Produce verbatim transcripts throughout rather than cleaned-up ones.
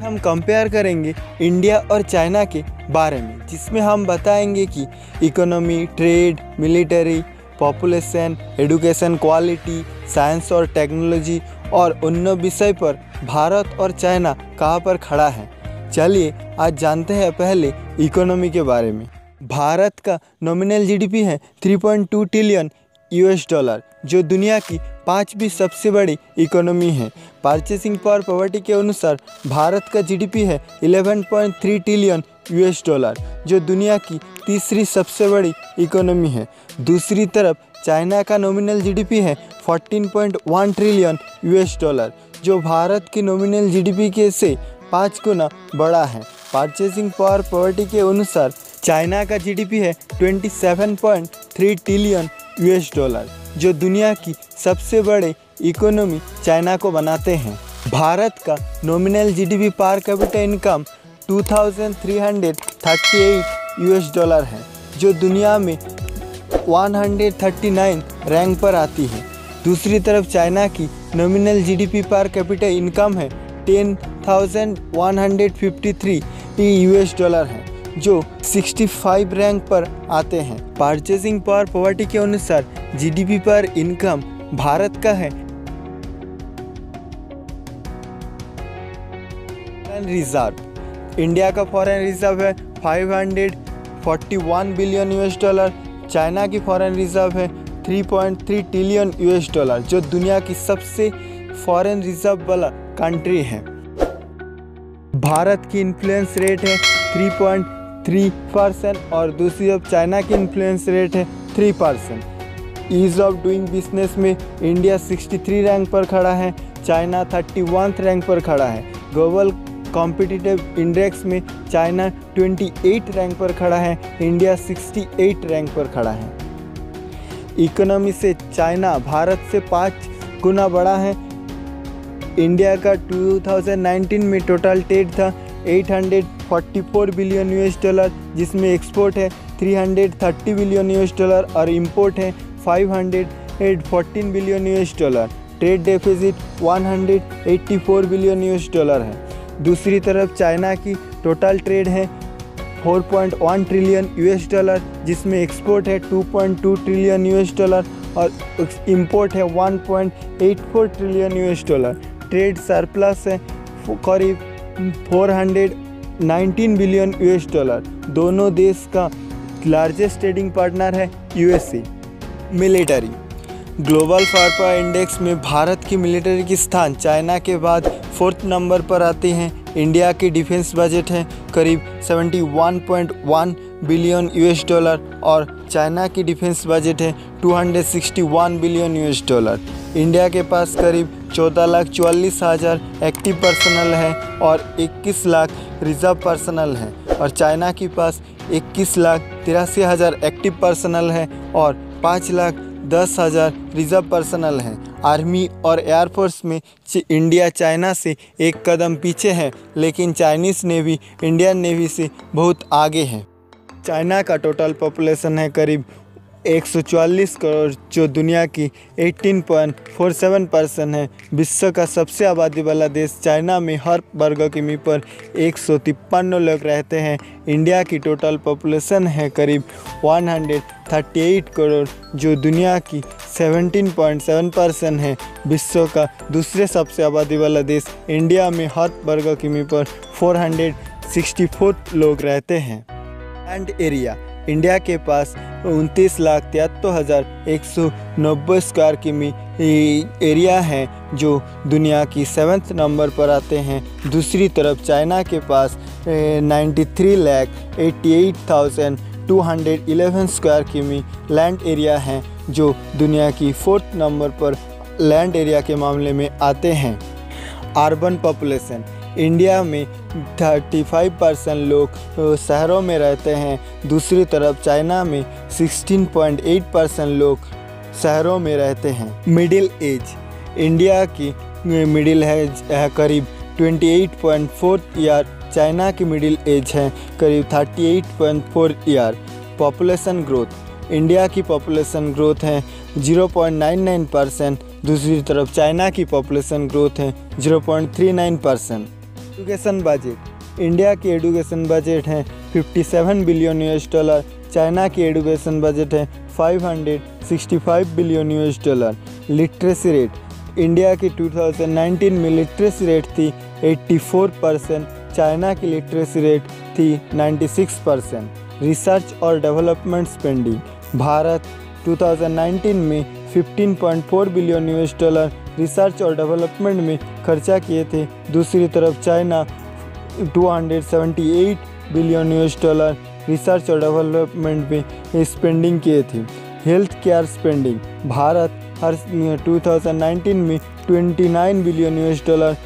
हम कंपेयर करेंगे इंडिया और चाइना के बारे में, जिसमें हम बताएंगे कि economy, trade, military, population, education quality, science और टेक्नोलॉजी और अन्य विषय पर भारत और चाइना कहाँ पर खड़ा है। चलिए आज जानते हैं पहले इकोनॉमी के बारे में। भारत का नॉमिनल जीडीपी है तीन पॉइंट दो ट्रिलियन यूएस डॉलर, जो दुनिया की पांचवी सबसे बड़ी इकोनॉमी है। परचेसिंग पावर पॉवर्टी के अनुसार भारत का जीडीपी है ग्यारह पॉइंट तीन ट्रिलियन यूएस डॉलर, जो दुनिया की तीसरी सबसे बड़ी इकोनॉमी है। दूसरी तरफ चाइना का नॉमिनल जीडीपी है चौदह पॉइंट एक ट्रिलियन यूएस डॉलर, जो भारत की नॉमिनल जीडीपी के से पाँच गुना बड़ा है। परचेसिंग पावर पॉवर्टी के अनुसार चाइना का जीडीपी है सत्ताईस पॉइंट तीन ट्रिलियन यूएस डॉलर, जो दुनिया की सबसे बड़े इकोनॉमी चाइना को बनाते हैं। भारत का nominal GDP per capita income दो हज़ार तीन सौ अड़तीस यूएस डॉलर है, जो दुनिया में एक सौ उनतालीस रैंक पर आती है। दूसरी तरफ चाइना की nominal GDP per capita income है दस हज़ार एक सौ तिरेपन यूएस डॉलर है, जो पैंसठ रैंक पर आते हैं। परचेसिंग पावर पॉवर्टी के अनुसार जीडीपी पर इनकम भारत का है। रिजर्व इंडिया का फॉरेन रिजर्व है पाँच सौ इकतालीस बिलियन यूएस डॉलर। चाइना की फॉरेन रिजर्व है तीन पॉइंट तीन ट्रिलियन यूएस डॉलर, जो दुनिया की सबसे फॉरेन रिजर्व वाला कंट्री है। भारत की इन्फ्लुएंस रेट है तीन पॉइंट तीन परसेंट और दूसरी तरफ चाइना की इन्फ्लुएंस रेट है तीन percent. Ease of doing business में इंडिया तिरसठ रैंक पर खड़ा है, चाइना इकतीस रैंक पर खड़ा है। ग्लोबल कॉम्पिटिटिव इंडेक्स में चाइना अट्ठाईस रैंक पर खड़ा है, इंडिया अड़सठ रैंक पर खड़ा है। इकोनॉमी से चाइना भारत से पाँच गुना बड़ा है। इंडिया का दो हज़ार उन्नीस में टोटल ट्रेड था आठ सौ चौवालीस बिलियन यूएस डॉलर, जिसमें एक्सपोर्ट है तीन सौ तीस बिलियन यूएस डॉलर और इंपोर्ट है पाँच सौ चौदह billion US dollar. Trade deficit एक सौ चौरासी बिलियन यूएस डॉलर है। दूसरी तरफ चाइना की टोटल ट्रेड है चार पॉइंट एक ट्रिलियन यूएस डॉलर, जिसमें एक्सपोर्ट है दो पॉइंट दो ट्रिलियन यूएस डॉलर और इंपोर्ट है एक पॉइंट आठ चार trillion US dollar. Trade surplus है करीब चार सौ उन्नीस बिलियन यूएस डॉलर। दोनों देश का लार्जेस्ट ट्रेडिंग पार्टनर है USA. Military global fire index में भारत की मिलिट्री की स्थान चाइना के बाद फोर्थ नंबर पर आते हैं। इंडिया की डिफेंस बजट है करीब इकहत्तर पॉइंट एक बिलियन यूएस डॉलर और चाइना की डिफेंस बजट है दो सौ इकसठ बिलियन यूएस डॉलर। इंडिया के पास करीब चौदह लाख चौवालीस हज़ार एक्टिव पर्सनल है और इक्कीस लाख रिजर्व पर्सनल है, और चाइना के पास इक्कीस लाख तिरासी हज़ार एक्टिव पर्सनल है और पाँच लाख दस हज़ार रिजर्व पर्सनल है। आर्मी और एयरफोर्स में इंडिया चाइना से एक कदम पीछे है, लेकिन चाइनीज़ नेवी इंडियन नेवी से बहुत आगे है। चाइना का टोटल पॉपुलेशन है करीब एक सौ चालीस करोड़, जो दुनिया की अठारह पॉइंट चार सात परसेंट है। विश्व का सबसे आबादी वाला देश चाइना में हर वर्ग किमी पर एक सौ तिप्पन लोग रहते हैं। इंडिया की टोटल पॉपुलेशन है करीब एक सौ अड़तीस करोड़, जो दुनिया की सत्रह पॉइंट सात परसेंट है। विश्व का दूसरे सबसे आबादी वाला देश इंडिया में हर वर्ग किमी पर चार सौ चौंसठ लोग रहते हैं। लैंड एरिया इंडिया के पास उनतीस लाख तिहत्तर हज़ार एक सौ नब्बे स्क्वायर किमी एरिया है, जो दुनिया की सेवन्थ नंबर पर आते हैं। दूसरी तरफ चाइना के पास तिरानवे लाख अट्ठासी हज़ार दो सौ ग्यारह स्क्वायर किमी लैंड एरिया है, जो दुनिया की फोर्थ नंबर पर लैंड एरिया के मामले में आते हैं। अर्बन पॉपुलेशन इंडिया में पैंतीस परसेंट लोग शहरों में रहते हैं। दूसरी तरफ चाइना में सोलह पॉइंट आठ परसेंट लोग शहरों में रहते हैं। मिडिल एज इंडिया की मिडिल एज है करीब अट्ठाईस पॉइंट चार ईयर, चाइना की मिडिल एज है करीब अड़तीस पॉइंट चार ईयर। पॉपुलेशन ग्रोथ इंडिया की पॉपुलेशन ग्रोथ है zero point nine nine percent, दूसरी तरफ चाइना की पॉपुलेशन ग्रोथ है zero point three nine percent. Education budget. India की एजुकेशन बजट है सत्तावन बिलियन यूएस डॉलर। चाइना की एजुकेशन बजट है पाँच सौ पैंसठ billion US dollar. Literacy rate India की दो हज़ार उन्नीस में लिटरेसी रेट थी चौरासी परसेंट, चाइना की लिटरेसी रेट थी छियानवे परसेंट। रिसर्च और डेवलपमेंट स्पेंडिंग, भारत दो हज़ार उन्नीस में पंद्रह पॉइंट चार बिलियन यूएस डॉलर रिसर्च और डेवलपमेंट में खर्चा किए थे। दूसरी तरफ चाइना दो सौ अठहत्तर बिलियन यूएस डॉलर रिसर्च और डेवलपमेंट में स्पेंडिंग किए थे। हेल्थ केयर स्पेंडिंग, भारत हर दो हज़ार उन्नीस में उनतीस billion US dollar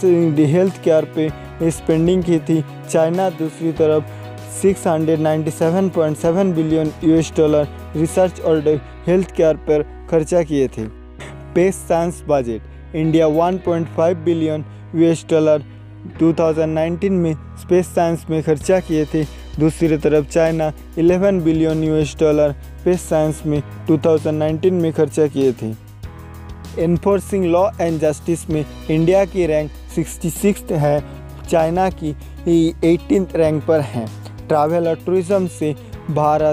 health care पे स्पेंडिंग की थी। चाइना दूसरी तरफ छह सौ सत्तानवे पॉइंट सात बिलियन यूएस डॉलर रिसर्च और हेल्थ केयर पर खर्चा किए थे। स्पेस साइंस बजट, इंडिया एक पॉइंट पाँच बिलियन यूएस डॉलर दो हज़ार उन्नीस में स्पेस साइंस में खर्चा किए थे। दूसरी तरफ चाइना ग्यारह billion US dollar space science में दो हज़ार उन्नीस में खर्चा किए थे। एनफोर्सिंग लॉ एंड जस्टिस में इंडिया की रैंक छियासठ है, चाइना की अठारहवीं रैंक पर है। ट्रैवल और टूरिज्म से भारत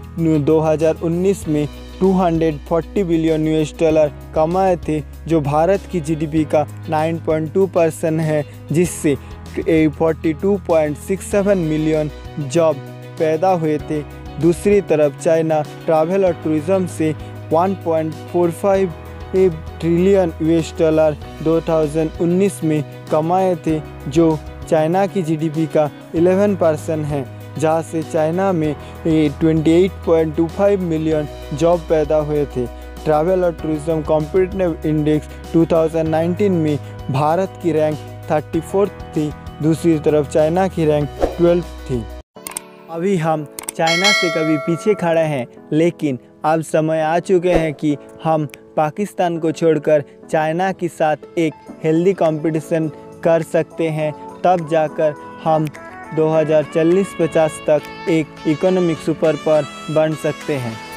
दो हज़ार उन्नीस में दो सौ चालीस बिलियन यूएस डॉलर कमाए थे, जो भारत की जीडीपी का नौ पॉइंट दो परसेंट है, जिससे बयालीस पॉइंट सड़सठ मिलियन जॉब पैदा हुए थे। दूसरी तरफ चाइना ट्रैवल और टूरिज्म से एक पॉइंट चार पाँच ट्रिलियन यूएस डॉलर दो हज़ार उन्नीस में कमाए थे, जो चाइना की जीडीपी का ग्यारह परसेंट है, जहाँ से चाइना में अट्ठाईस पॉइंट दो पाँच मिलियन जॉब पैदा हुए थे। ट्रैवल और टूरिज्म कॉम्पिटिटिव इंडेक्स दो हज़ार उन्नीस में भारत की रैंक चौंतीस थी, दूसरी तरफ चाइना की रैंक बारह थी। अभी हम चाइना से कभी पीछे खड़े हैं, लेकिन अब समय आ चुके हैं कि हम पाकिस्तान को छोड़कर चाइना के साथ एक हेल्दी कंपटीशन कर सकते हैं, तब जाकर हम दो हज़ार चालीस पचास तक एक इकोनॉमिक सुपर पावर बन सकते हैं।